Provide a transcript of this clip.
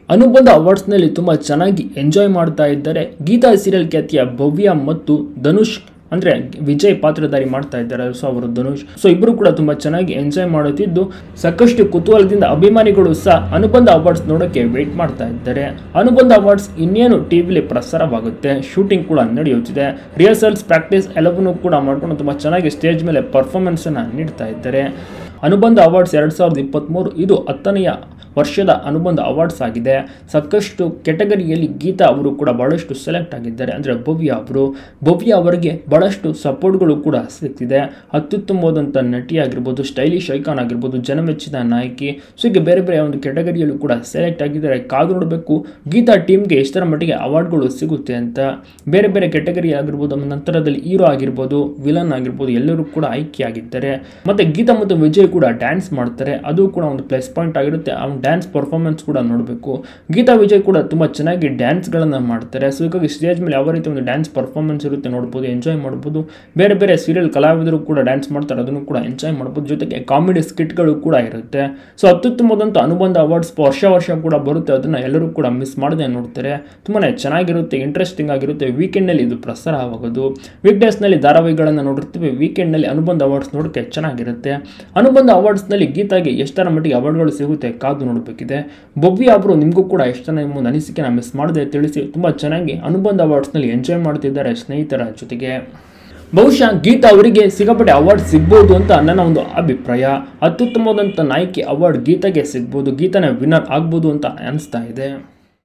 ಅನುಬಂಧ ಅವಾರ್ಡ್ಸ್ನಲ್ಲಿ ತುಂಬ ಚೆನ್ನಾಗಿ ಎಂಜಾಯ್ ಮಾಡ್ತಾ ಇದ್ದಾರೆ. ಗೀತಾ ಸೀರಿಯಲ್ ಖ್ಯಾತಿಯ ಭವ್ಯ ಮತ್ತು ಧನುಷ್ ಅಂದರೆ ವಿಜಯ್ ಪಾತ್ರಧಾರಿ ಮಾಡ್ತಾ ಇದ್ದಾರೆ. ಸೊ ಅವರು ಧನುಷ್, ಸೊ ಇಬ್ಬರು ಕೂಡ ತುಂಬ ಚೆನ್ನಾಗಿ ಎಂಜಾಯ್ ಮಾಡುತ್ತಿದ್ದು ಸಾಕಷ್ಟು ಕುತೂಹಲದಿಂದ ಅಭಿಮಾನಿಗಳು ಸಹ ಅನುಬಂಧ ಅವಾರ್ಡ್ಸ್ ನೋಡೋಕ್ಕೆ ವೆಯ್ಟ್ ಮಾಡ್ತಾ ಇದ್ದಾರೆ. ಅನುಬಂಧ ಅವಾರ್ಡ್ಸ್ ಇನ್ನೇನು ಟಿವಿಲಿ ಪ್ರಸಾರವಾಗುತ್ತೆ, ಶೂಟಿಂಗ್ ಕೂಡ ನಡೆಯುತ್ತಿದೆ. ರಿಹರ್ಸಲ್ಸ್, ಪ್ರಾಕ್ಟೀಸ್ ಎಲ್ಲವನ್ನೂ ಕೂಡ ಮಾಡ್ಕೊಂಡು ತುಂಬ ಚೆನ್ನಾಗಿ ಸ್ಟೇಜ್ ಮೇಲೆ ಪರ್ಫಾರ್ಮೆನ್ಸನ್ನು ನೀಡ್ತಾ ಇದ್ದಾರೆ. ಅನುಬಂಧ ಅವಾರ್ಡ್ಸ್ 2023 ಇದು 10ನೆಯ ವರ್ಷದ ಅನುಬಂಧ ಅವಾರ್ಡ್ಸ್ ಆಗಿದೆ. ಸಾಕಷ್ಟು ಕೆಟಗರಿಯಲ್ಲಿ ಗೀತಾ ಅವರು ಕೂಡ ಬಹಳಷ್ಟು ಸೆಲೆಕ್ಟ್ ಆಗಿದ್ದಾರೆ. ಅಂದರೆ ಭವ್ಯ ಅವರಿಗೆ ಬಹಳಷ್ಟು ಸಪೋರ್ಟ್ಗಳು ಕೂಡ ಸಿಗ್ತಿದೆ. ಅತ್ಯುತ್ತಮವಾದಂಥ ನಟಿ ಆಗಿರ್ಬೋದು, ಸ್ಟೈಲಿಶ್ ಐಕಾನ್ ಆಗಿರ್ಬೋದು, ಜನಮೆಚ್ಚಿದ ನಾಯಕಿ, ಸೊ ಹೀಗೆ ಬೇರೆ ಬೇರೆ ಒಂದು ಕೆಟಗರಿಯಲ್ಲೂ ಕೂಡ ಸೆಲೆಕ್ಟ್ ಆಗಿದ್ದಾರೆ. ಕಾದು ನೋಡಬೇಕು ಗೀತಾ ಟೀಮ್ಗೆ ಎಷ್ಟರ ಮಟ್ಟಿಗೆ ಅವಾರ್ಡ್ಗಳು ಸಿಗುತ್ತೆ ಅಂತ. ಬೇರೆ ಬೇರೆ ಕೆಟಗರಿ ಆಗಿರ್ಬೋದು, ನಂತರದಲ್ಲಿ ಹೀರೋ ಆಗಿರ್ಬೋದು, ವಿಲನ್ ಆಗಿರ್ಬೋದು, ಎಲ್ಲರೂ ಕೂಡ ಆಯ್ಕೆಯಾಗಿದ್ದಾರೆ. ಮತ್ತು ಗೀತಾ ಮತ್ತು ವಿಜಯ್ ಕೂಡ ಡ್ಯಾನ್ಸ್ ಮಾಡ್ತಾರೆ, ಅದು ಕೂಡ ಒಂದು ಪ್ಲಸ್ ಪಾಯಿಂಟ್ ಆಗಿರುತ್ತೆ. ಡ್ಯಾನ್ಸ್ ಪರ್ಫಾರ್ಮೆನ್ಸ್ ಕೂಡ ನೋಡಬೇಕು. ಗೀತಾ ವಿಜಯ್ ಕೂಡ ತುಂಬ ಚೆನ್ನಾಗಿ ಡ್ಯಾನ್ಸ್ಗಳನ್ನು ಮಾಡ್ತಾರೆ. ಸೊ ಹೀಗಾಗಿ ಸ್ಟೇಜ್ ಮೇಲೆ ಯಾವ ರೀತಿ ಒಂದು ಡ್ಯಾನ್ಸ್ ಪರ್ಫಾರ್ಮೆನ್ಸ್ ಇರುತ್ತೆ ನೋಡ್ಬೋದು, ಎಂಜಾಯ್ ಮಾಡ್ಬೋದು. ಬೇರೆ ಬೇರೆ ಸೀರಿಯಲ್ ಕಲಾವಿದರು ಕೂಡ ಡ್ಯಾನ್ಸ್ ಮಾಡ್ತಾರೆ, ಅದನ್ನು ಕೂಡ ಎಂಜಾಯ್ ಮಾಡ್ಬೋದು. ಜೊತೆಗೆ ಕಾಮಿಡಿ ಸ್ಕಿಟ್ಗಳು ಕೂಡ ಇರುತ್ತೆ. ಸೊ ಅತ್ಯುತ್ತಮವಾದಂಥ ಅನುಬಂಧ ಅವಾರ್ಡ್ಸ್ ವರ್ಷ ಕೂಡ ಬರುತ್ತೆ, ಅದನ್ನು ಎಲ್ಲರೂ ಕೂಡ ಮಿಸ್ ಮಾಡದೆ ನೋಡ್ತಾರೆ. ತುಂಬಾ ಚೆನ್ನಾಗಿರುತ್ತೆ, ಇಂಟ್ರೆಸ್ಟಿಂಗ್ ಆಗಿರುತ್ತೆ. ವೀಕೆಂಡ್ನಲ್ಲಿ ಇದು ಪ್ರಸಾರವಾಗೋದು. ವೀಕ್ ಡೇಸ್ನಲ್ಲಿ ಧಾರಾವಾಹಿಗಳನ್ನು ನೋಡಿರ್ತೀವಿ, ವೀಕೆಂಡ್ನಲ್ಲಿ ಅನುಬಂಧ ಅವಾರ್ಡ್ಸ್ ನೋಡೋಕ್ಕೆ ಚೆನ್ನಾಗಿರುತ್ತೆ. ಅನುಬಂಧ ಅವಾರ್ಡ್ಸ್ನಲ್ಲಿ ಗೀತಾಗೆ ಎಷ್ಟರ ಮಟ್ಟಿಗೆ ಅವಾರ್ಡ್ಗಳು ಸಿಗುತ್ತೆ ಕಾದು ನೋಡಬೇಕಿದೆ. ಭವ್ಯ ಅವರು ನಿಮಗೂ ಕೂಡ ಎಷ್ಟು ಜನ ನಿಮ್ಮ ಅನಿಸಿಕೆನ ಮಿಸ್ ಮಾಡದೆ ತಿಳಿಸಿ. ತುಂಬ ಚೆನ್ನಾಗಿ ಅನುಬಂಧ ಅವಾರ್ಡ್ಸ್ನಲ್ಲಿ ಎಂಜಾಯ್ ಮಾಡ್ತಿದ್ದಾರೆ ಸ್ನೇಹಿತರ ಜೊತೆಗೆ. ಬಹುಶಃ ಗೀತಾ ಅವರಿಗೆ ಸಿಕ್ಕಾಪಟ್ಟೆ ಅವಾರ್ಡ್ ಸಿಗ್ಬೋದು ಅಂತ ನನ್ನ ಒಂದು ಅಭಿಪ್ರಾಯ. ಅತ್ಯುತ್ತಮವಾದಂಥ ನಾಯಕಿ ಅವಾರ್ಡ್ ಗೀತಾಗೆ ಸಿಗ್ಬೋದು, ಗೀತಾನೇ ವಿನ್ನರ್ ಆಗ್ಬೋದು ಅಂತ ಅನಿಸ್ತಾ ಇದೆ.